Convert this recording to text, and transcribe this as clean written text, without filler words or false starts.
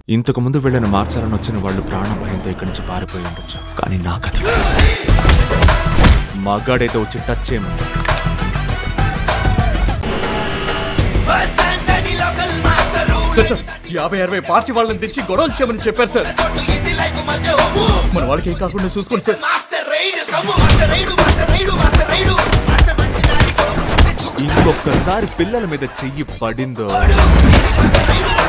ఇంతకు ముందు వీళ్ళని మార్చాలని వచ్చిన వాళ్ళు ప్రాణ భయంతో ఇక్కడి నుంచి పారిపోయి ఉండొచ్చు. కానీ నా కథ మగాడైతే వచ్చి టచ్ చేయమంది. సార్ 50-60 పార్టీ వాళ్ళని తెచ్చి గొడవలు చేయమని చెప్పారు సార్. మన వాళ్ళకి ఏం కాకుండా చూసుకోండి సార్. ఇంకొకసారి పిల్లల మీద చెయ్యి పడిందో